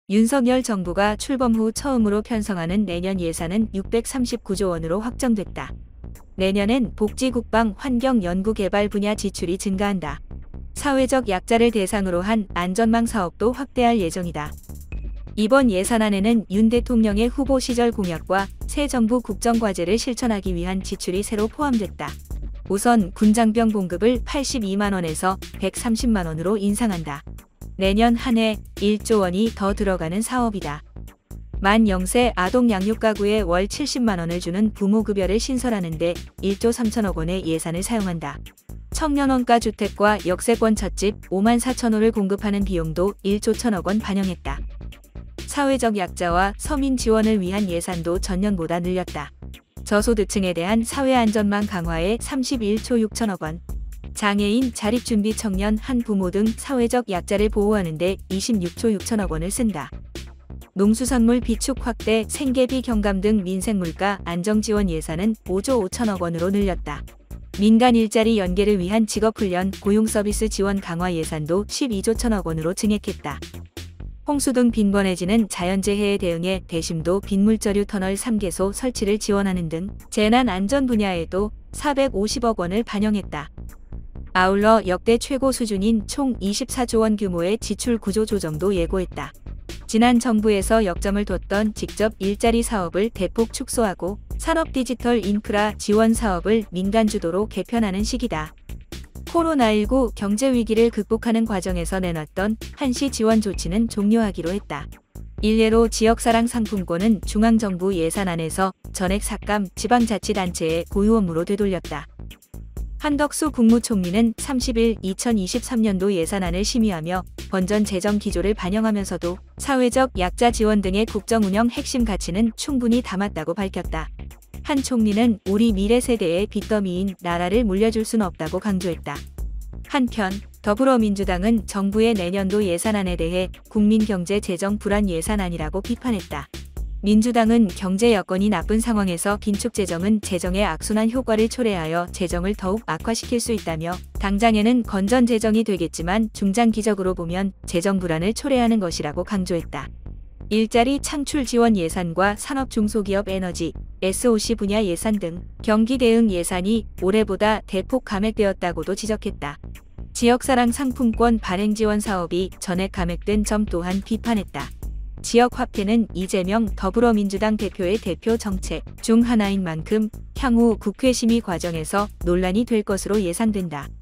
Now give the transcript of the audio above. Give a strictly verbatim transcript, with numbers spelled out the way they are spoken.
윤석열 정부가 출범 후 처음으로 편성하는 내년 예산은 육백삼십구조 원으로 확정됐다. 내년엔 복지, 국방, 환경, 연구개발 분야 지출이 증가한다. 사회적 약자를 대상으로 한 안전망 사업도 확대할 예정이다. 이번 예산안에는 윤 대통령의 후보 시절 공약과 새 정부 국정과제를 실천하기 위한 지출이 새로 포함됐다. 우선 군장병 봉급을 팔십이만 원에서 백삼십만 원으로 인상한다. 내년 한 해 일조 원이 더 들어가는 사업이다. 만 영 세 아동 양육 가구에 월 칠십만 원을 주는 부모급여를 신설하는데 일조 삼천억 원의 예산을 사용한다. 청년 원가 주택과 역세권 찻집 오만 사천 호를 공급하는 비용도 일조 천억 원 반영했다. 사회적 약자와 서민 지원을 위한 예산도 전년보다 늘렸다. 저소득층에 대한 사회안전망 강화에 삼십일조 육천억 원, 장애인, 자립준비 청년, 한부모 등 사회적 약자를 보호하는 데 이십육조 육천억 원을 쓴다. 농수산물 비축 확대, 생계비 경감 등 민생물가 안정지원 예산은 오조 오천억 원으로 늘렸다. 민간 일자리 연계를 위한 직업훈련, 고용서비스 지원 강화 예산도 십이조 천억 원으로 증액했다. 홍수 등 빈번해지는 자연재해에 대응해 대심도 빗물저류 터널 삼 개소 설치를 지원하는 등 재난안전 분야에도 사백오십억 원을 반영했다. 아울러 역대 최고 수준인 총 이십사조 원 규모의 지출 구조 조정도 예고했다. 지난 정부에서 역점을 뒀던 직접 일자리 사업을 대폭 축소하고 산업 디지털 인프라 지원 사업을 민간 주도로 개편하는 시기다. 코로나십구 경제위기를 극복하는 과정에서 내놨던 한시 지원 조치는 종료하기로 했다. 일례로 지역사랑 상품권은 중앙정부 예산안에서 전액 삭감, 지방자치단체의 고유 업무로 되돌렸다. 한덕수 국무총리는 삼십일 이천이십삼 년도 예산안을 심의하며 번전 재정 기조를 반영하면서도 사회적 약자 지원 등의 국정운영 핵심 가치는 충분히 담았다고 밝혔다. 한 총리는 우리 미래 세대의 빚더미인 나라를 물려줄 수는 없다고 강조했다. 한편 더불어민주당은 정부의 내년도 예산안에 대해 국민경제 재정 불안 예산안이라고 비판했다. 민주당은 경제 여건이 나쁜 상황에서 긴축재정은 재정의 악순환 효과를 초래하여 재정을 더욱 악화시킬 수 있다며 당장에는 건전 재정이 되겠지만 중장기적으로 보면 재정 불안을 초래하는 것이라고 강조했다. 일자리 창출 지원 예산과 산업 중소기업 에너지, 에스오씨 분야 예산 등 경기 대응 예산이 올해보다 대폭 감액되었다고도 지적했다. 지역사랑 상품권 발행 지원 사업이 전액 감액된 점 또한 비판했다. 지역화폐는 이재명 더불어민주당 대표의 대표 정책 중 하나인 만큼 향후 국회 심의 과정에서 논란이 될 것으로 예상된다.